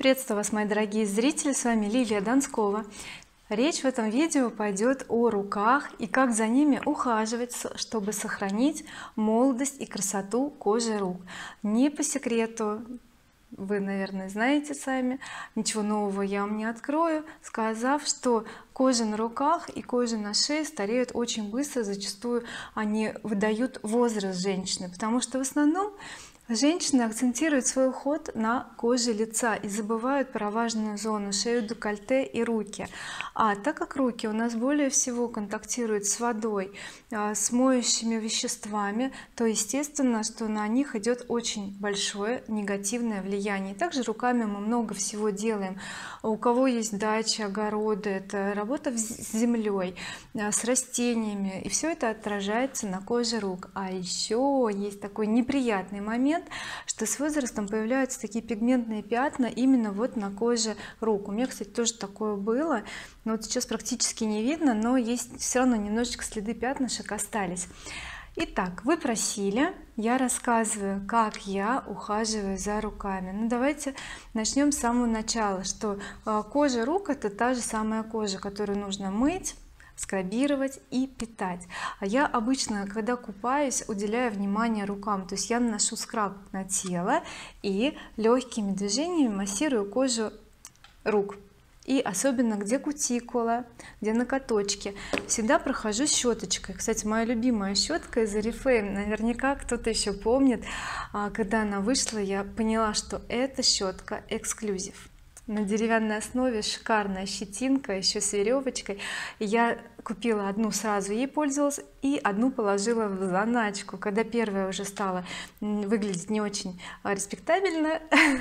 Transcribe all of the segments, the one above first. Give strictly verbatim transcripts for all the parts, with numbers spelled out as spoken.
Приветствую вас, мои дорогие зрители, с вами Лилия Донскова. Речь в этом видео пойдет о руках и как за ними ухаживать, чтобы сохранить молодость и красоту кожи рук. Не по секрету, вы, наверное, знаете сами, ничего нового я вам не открою, сказав, что кожа на руках и кожа на шее стареют очень быстро. Зачастую они выдают возраст женщины, потому что в основном женщины акцентируют свой уход на коже лица и забывают про важную зону: шею, декольте и руки. А так как руки у нас более всего контактируют с водой, с моющими веществами, то естественно, что на них идет очень большое негативное влияние. Также руками мы много всего делаем. У кого есть дача, огороды, это работа с землей, с растениями, и все это отражается на коже рук. А еще есть такой неприятный момент, что с возрастом появляются такие пигментные пятна именно вот на коже рук. У меня, кстати, тоже такое было, но вот сейчас практически не видно, но есть все равно немножечко следы пятнышек остались. Итак, вы просили, я рассказываю, как я ухаживаю за руками. Ну давайте начнем с самого начала, что кожа рук — это та же самая кожа, которую нужно мыть, скрабировать и питать. А я обычно, когда купаюсь, уделяю внимание рукам, то есть я наношу скраб на тело и легкими движениями массирую кожу рук, и особенно где кутикула, где ноготочки, всегда прохожу щеточкой. Кстати, моя любимая щетка из Oriflame, наверняка кто-то еще помнит, когда она вышла, я поняла, что эта щетка эксклюзив. На деревянной основе, шикарная щетинка, еще с веревочкой. Я купила одну, сразу ей пользовалась, и одну положила в заначку. Когда первая уже стала выглядеть не очень респектабельно,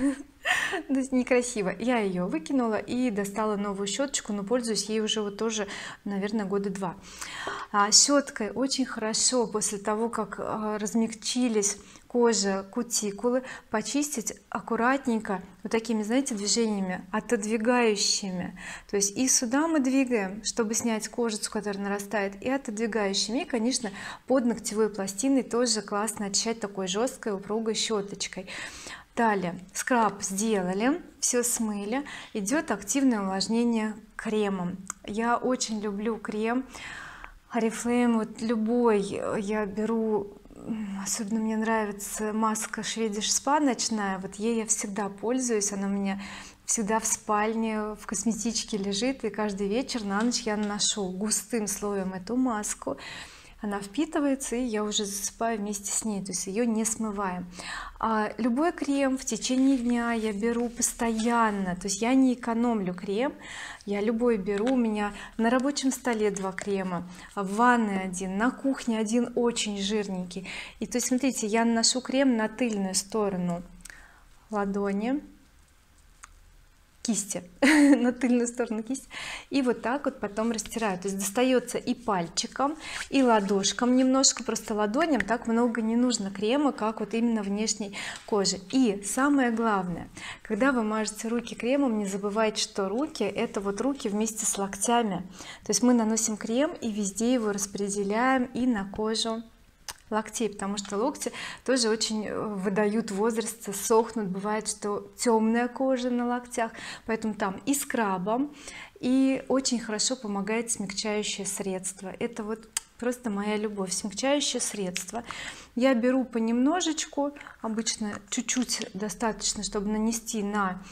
то есть некрасиво, я ее выкинула и достала новую щеточку, но пользуюсь ей уже вот тоже, наверное, года два. А щеткой очень хорошо после того, как размягчились кожа, кутикулы, почистить аккуратненько вот такими, знаете, движениями отодвигающими. То есть и сюда мы двигаем, чтобы снять кожицу, которая нарастает, и отодвигающими, и конечно под ногтевой пластиной тоже классно очищать такой жесткой упругой щеточкой. Далее скраб сделали, все смыли, идет активное увлажнение кремом. Я очень люблю крем Oriflame, вот любой я беру. Особенно мне нравится маска Swedish Spa ночная, вот ей я всегда пользуюсь, она у меня всегда в спальне в косметичке лежит, и каждый вечер на ночь я наношу густым слоем эту маску. Она впитывается, и я уже засыпаю вместе с ней, то есть ее не смываем. А любой крем в течение дня я беру постоянно, то есть я не экономлю крем, я любой беру. У меня на рабочем столе два крема, в ванной один, на кухне один очень жирненький. И то есть смотрите, я наношу крем на тыльную сторону ладони, кисти на тыльную сторону кисти, и вот так вот потом растираю. То есть достается и пальчиком, и ладошкам немножко, просто ладоням так много не нужно крема, как вот именно внешней кожи. И самое главное, когда вы мажете руки кремом, не забывайте, что руки — это вот руки вместе с локтями, то есть мы наносим крем и везде его распределяем и на кожу локтей, потому что локти тоже очень выдают возраст, сохнут, бывает, что темная кожа на локтях, поэтому там и скрабом, и очень хорошо помогает смягчающее средство. Это вот просто моя любовь, смягчающее средство. Я беру понемножечку, обычно чуть-чуть достаточно, чтобы нанести на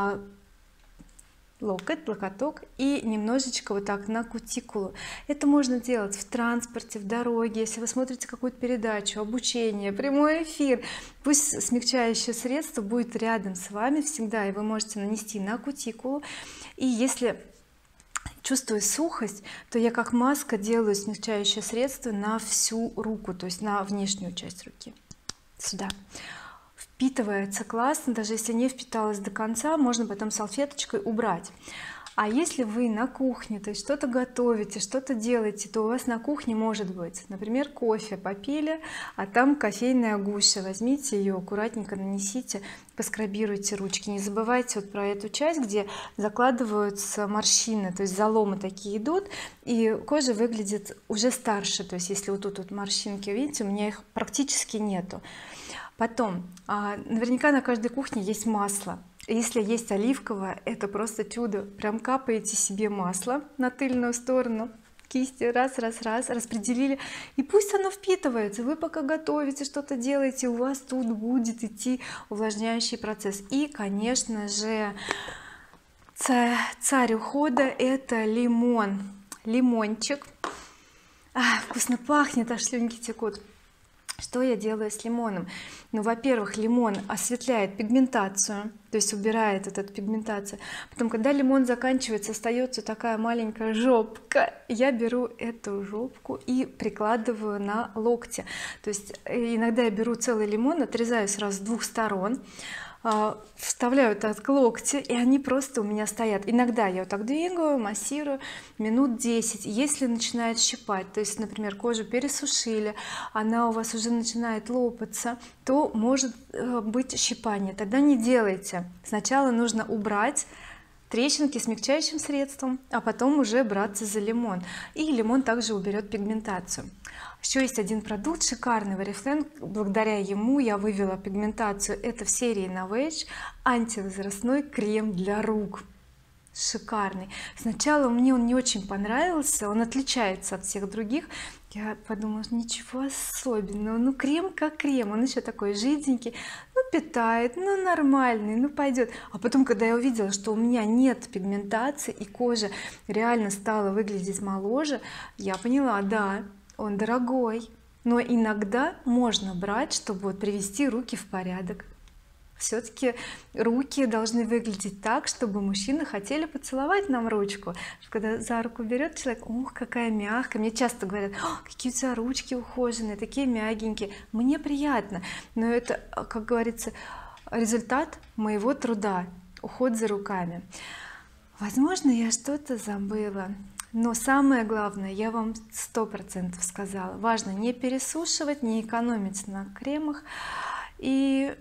локоть, локоток, и немножечко вот так на кутикулу. Это можно делать в транспорте, в дороге, если вы смотрите какую-то передачу, обучение, прямой эфир. Пусть смягчающее средство будет рядом с вами всегда, и вы можете нанести на кутикулу. И если чувствую сухость, то я как маска делаю смягчающее средство на всю руку, то есть на внешнюю часть руки, сюда. Впитывается классно, даже если не впиталось до конца, можно потом салфеточкой убрать. А если вы на кухне, то есть что-то готовите, что-то делаете, то у вас на кухне может быть, например, кофе попили, а там кофейная гуща, возьмите ее, аккуратненько нанесите, поскрабируйте ручки. Не забывайте вот про эту часть, где закладываются морщины, то есть заломы такие идут, и кожа выглядит уже старше. То есть если вот тут вот морщинки, видите, у меня их практически нету. Потом а, наверняка на каждой кухне есть масло, Если есть оливковое, это просто чудо. Прям капаете себе масло на тыльную сторону кисти, раз раз раз распределили, и пусть оно впитывается. Вы пока готовите, что-то делаете, у вас тут будет идти увлажняющий процесс. И конечно же царь ухода — это лимон. Лимончик, а, вкусно пахнет, аж слюнки текут. Что я делаю с лимоном? Ну, во-первых, лимон осветляет пигментацию, то есть убирает вот эту пигментацию. Потом, когда лимон заканчивается, остается такая маленькая жопка, я беру эту жопку и прикладываю на локти. То есть иногда я беру целый лимон, отрезаю сразу с двух сторон, вставляю так к локти, и они просто у меня стоят. Иногда я вот так двигаю, массирую минут десять. Если начинает щипать, то есть, например, кожу пересушили, она у вас уже начинает лопаться, то может быть щипание. Тогда не делайте. Сначала нужно убрать трещинки смягчающим средством, а потом уже браться за лимон. И лимон также уберет пигментацию. Еще есть один продукт шикарный в Oriflame, благодаря ему я вывела пигментацию. Это в серии Novage антивозрастной крем для рук. Шикарный. Сначала мне он не очень понравился, он отличается от всех других. Я подумала, ничего особенного, ну крем как крем, он еще такой жиденький, ну питает, ну нормальный, ну пойдет. А потом, когда я увидела, что у меня нет пигментации и кожа реально стала выглядеть моложе, я поняла, да, он дорогой, но иногда можно брать, чтобы вот привести руки в порядок. Все-таки руки должны выглядеть так, чтобы мужчины хотели поцеловать нам ручку. Когда за руку берет человек, ух, какая мягкая. Мне часто говорят, какие у тебя ручки ухоженные, такие мягенькие. Мне приятно, но это, как говорится, результат моего труда, уход за руками. Возможно, я что-то забыла, но самое главное я вам сто процентов сказала. Важно не пересушивать, не экономить на кремах, и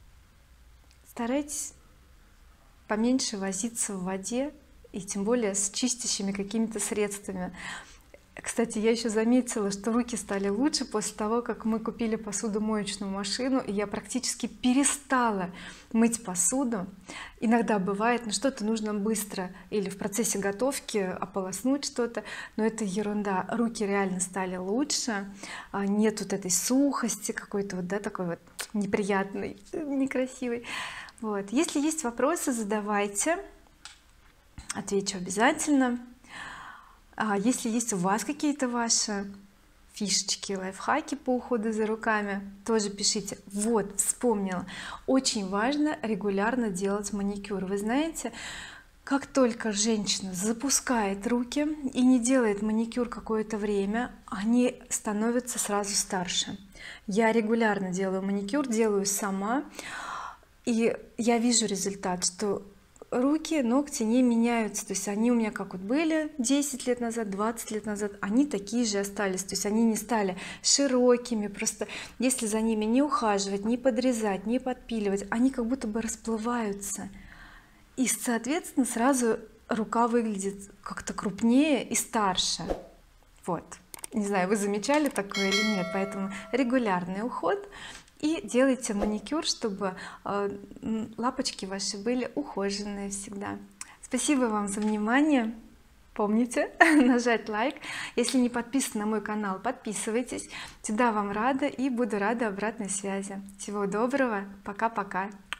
старайтесь поменьше возиться в воде, и тем более с чистящими какими-то средствами. Кстати, я еще заметила, что руки стали лучше после того, как мы купили посудомоечную машину, и я практически перестала мыть посуду. Иногда бывает, ну что-то нужно быстро или в процессе готовки ополоснуть что-то, но это ерунда. Руки реально стали лучше, нет вот этой сухости какой-то вот, да, такой вот неприятной, некрасивой. Вот, если есть вопросы, задавайте, отвечу обязательно. А если есть у вас какие-то ваши фишечки, лайфхаки по уходу за руками, тоже пишите. Вот, вспомнила, очень важно регулярно делать маникюр. Вы знаете, как только женщина запускает руки и не делает маникюр какое-то время, они становятся сразу старше. Я регулярно делаю маникюр, делаю сама, и я вижу результат, что руки, ногти не меняются, то есть они у меня как вот были десять лет назад, двадцать лет назад, они такие же остались, то есть они не стали широкими. Просто если за ними не ухаживать, не подрезать, не подпиливать, они как будто бы расплываются, и соответственно сразу рука выглядит как-то крупнее и старше. Вот, не знаю, вы замечали такое или нет. Поэтому регулярный уход, и делайте маникюр, чтобы лапочки ваши были ухоженные всегда. Спасибо вам за внимание. Помните нажать лайк. Если не подписаны на мой канал, подписывайтесь. Всегда вам рада и буду рада обратной связи. Всего доброго, пока-пока.